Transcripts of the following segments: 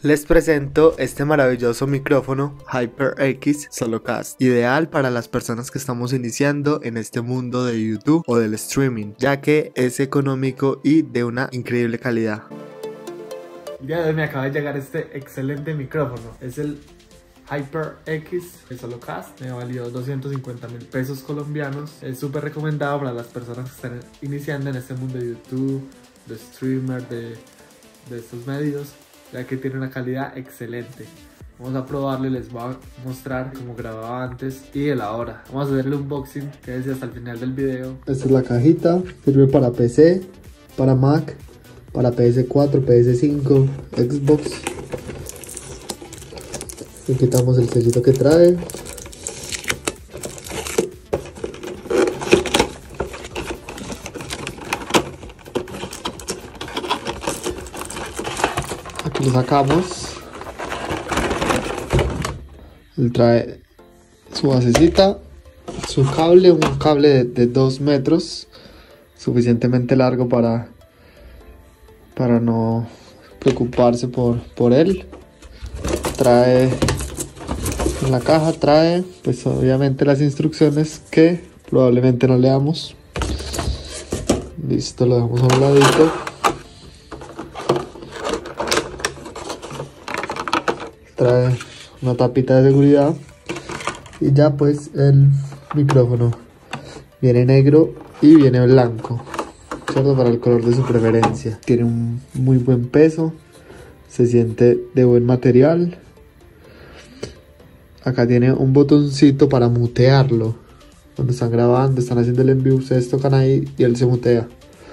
Les presento este maravilloso micrófono HyperX Solocast, ideal para las personas que estamos iniciando en este mundo de YouTube o del streaming, ya que es económico y de una increíble calidad. El día de hoy me acaba de llegar este excelente micrófono, es el HyperX Solocast, me valió 250.000 pesos colombianos, es súper recomendado para las personas que están iniciando en este mundo de YouTube, de streamer, de estos medios, ya que tiene una calidad excelente. Vamos a probarlo y les voy a mostrar cómo grababa antes y el ahora. Vamos a hacer el unboxing, quédense hasta el final del video. Esta es la cajita, sirve para PC, para Mac, para PS4, PS5, Xbox. Y quitamos el sellito que trae. Aquí lo sacamos. Él trae su basecita, su cable, un cable de 2 metros, suficientemente largo para no preocuparse por él. Trae en la caja, trae pues obviamente las instrucciones que probablemente no leamos. Listo, lo dejamos a un ladito. Trae una tapita de seguridad y ya pues el micrófono viene negro y viene blanco, ¿cierto? Para el color de su preferencia. Tiene un muy buen peso, se siente de buen material. Acá tiene un botoncito para mutearlo. Cuando están grabando, están haciendo el envío, ustedes tocan ahí y él se mutea.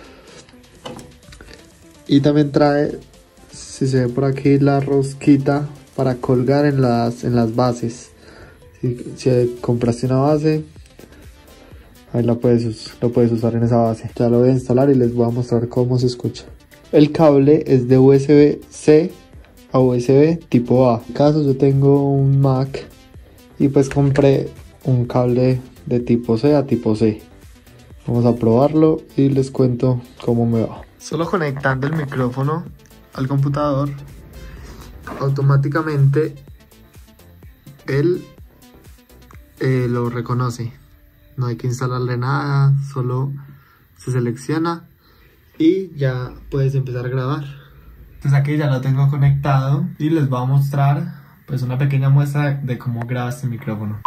Y también trae, si se ve por aquí, la rosquita para colgar en las bases. Si compraste una base, ahí lo puedes usar en esa base. Ya lo voy a instalar y les voy a mostrar cómo se escucha. El cable es de USB-C a USB tipo A. En mi caso yo tengo un Mac y pues compré un cable de tipo C a tipo C. Vamos a probarlo y les cuento cómo me va. Solo conectando el micrófono al computador, automáticamente él lo reconoce. No hay que instalarle nada, solo se selecciona y ya puedes empezar a grabar. Entonces aquí ya lo tengo conectado y les voy a mostrar pues una pequeña muestra de cómo graba este micrófono.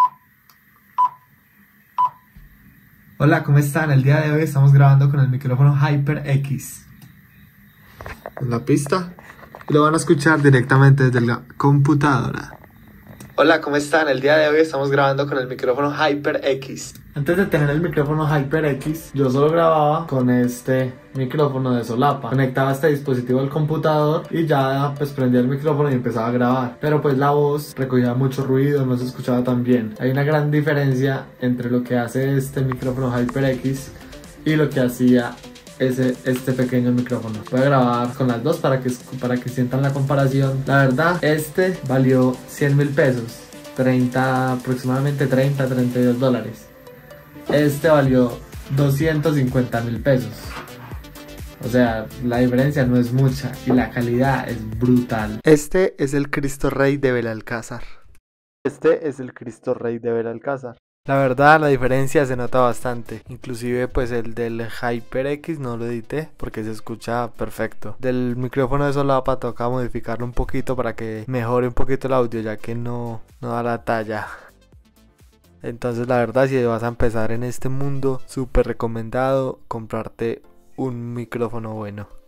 Hola, ¿cómo están? El día de hoy estamos grabando con el micrófono HyperX. En la pista. Y lo van a escuchar directamente desde la computadora. Hola, ¿cómo están? El día de hoy estamos grabando con el micrófono HyperX. Antes de tener el micrófono HyperX, yo solo grababa con este micrófono de solapa. Conectaba este dispositivo al computador y ya pues prendía el micrófono y empezaba a grabar. Pero pues la voz recogía mucho ruido, no se escuchaba tan bien. Hay una gran diferencia entre lo que hace este micrófono HyperX y lo que hacía este pequeño micrófono. Voy a grabar con las dos para que sientan la comparación. La verdad, este valió 100.000 pesos, aproximadamente 32 dólares. Este valió 250.000 pesos. O sea, la diferencia no es mucha y la calidad es brutal. Este es el Cristo Rey de Belalcázar. Este es el Cristo Rey de Belalcázar. La verdad, la diferencia se nota bastante. Inclusive pues el del HyperX no lo edité porque se escucha perfecto. Del micrófono de solapa toca modificarlo un poquito para que mejore un poquito el audio, ya que no da la talla. Entonces la verdad, si vas a empezar en este mundo, súper recomendado comprarte un micrófono bueno.